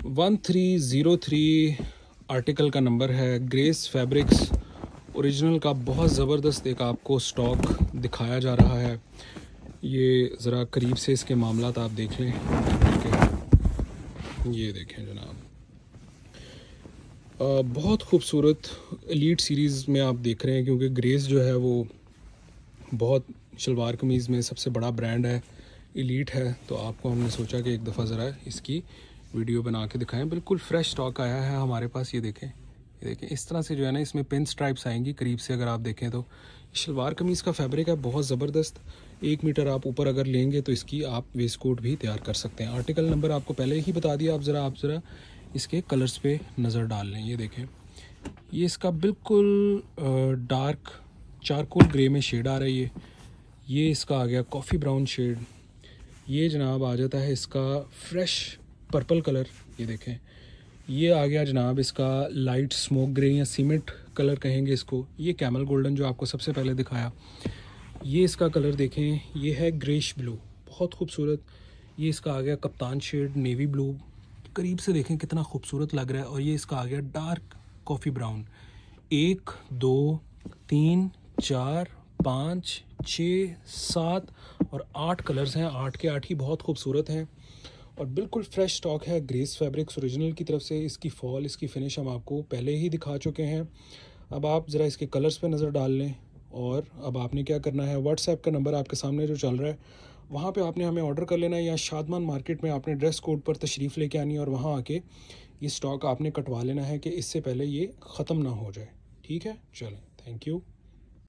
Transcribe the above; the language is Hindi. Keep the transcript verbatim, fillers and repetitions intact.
One three zero three article का नंबर है। ग्रेस फैब्रिक्स ओरिजिनल का बहुत ज़बरदस्त एक आपको स्टॉक दिखाया जा रहा है। ये ज़रा करीब से इसके मामलात आप देख लें। ये देखें जनाब, बहुत खूबसूरत एलीट सीरीज़ में आप देख रहे हैं, क्योंकि ग्रेस जो है वो बहुत शलवार कमीज़ में सबसे बड़ा ब्रांड है, एलीट है। तो आपको हमने सोचा कि एक दफ़ा ज़रा इसकी वीडियो बना के दिखाएं। बिल्कुल फ्रेश स्टॉक आया है हमारे पास। ये देखें, ये देखें इस तरह से जो है ना, इसमें पिन स्ट्राइप्स आएंगी करीब से अगर आप देखें तो। शलवार कमीज़ का फैब्रिक है बहुत ज़बरदस्त। एक मीटर आप ऊपर अगर लेंगे तो इसकी आप वेस्ट कोट भी तैयार कर सकते हैं। आर्टिकल नंबर आपको पहले ही बता दिया। आप ज़रा आप ज़रा इसके कलर्स पे नज़र डाल लें। ये देखें, ये इसका बिल्कुल डार्क चारकोल ग्रे में शेड आ रही है। ये इसका आ गया कॉफ़ी ब्राउन शेड। ये जनाब आ जाता है इसका फ्रेश पर्पल कलर। ये देखें, ये आ गया जनाब इसका लाइट स्मोक ग्रे या सीमेंट कलर कहेंगे इसको। ये कैमल गोल्डन जो आपको सबसे पहले दिखाया, ये इसका कलर देखें, ये है ग्रेश ब्लू, बहुत खूबसूरत। ये इसका आ गया कप्तान शेड नेवी ब्लू, करीब से देखें कितना खूबसूरत लग रहा है। और ये इसका आ गया डार्क कॉफ़ी ब्राउन। एक दो तीन चार पाँच छः सात और आठ कलर्स हैं। आठ के आठ ही बहुत खूबसूरत हैं और बिल्कुल फ्रेश स्टॉक है ग्रेस फैब्रिक्स ओरिजिनल की तरफ से। इसकी फॉल, इसकी फिनिश हम आपको पहले ही दिखा चुके हैं। अब आप ज़रा इसके कलर्स पे नज़र डाल लें। और अब आपने क्या करना है, व्हाट्सएप का नंबर आपके सामने जो चल रहा है वहाँ पे आपने हमें ऑर्डर कर लेना है, या शादमान मार्केट में आपने ड्रेस कोड पर तशरीफ़ लेके आनी है और वहाँ आके ये स्टॉक आपने कटवा लेना है कि इससे पहले ये ख़त्म ना हो जाए। ठीक है, चलें, थैंक यू।